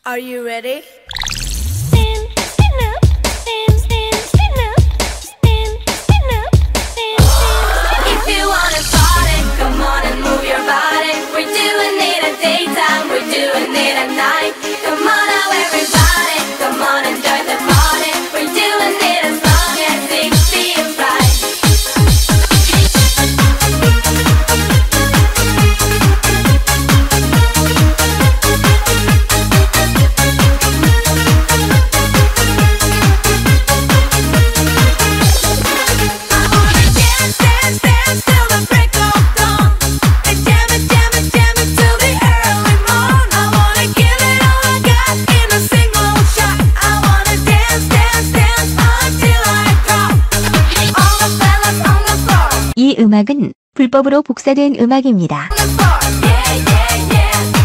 Are you ready? If you wanna party, come on and move your body. We're doing it at daytime, we're doing it at night. Come on now everybody, come on and join the party. We're doing it as long as it feels right. 이 음악은 불법으로 복사된 음악입니다. Yeah, yeah, yeah.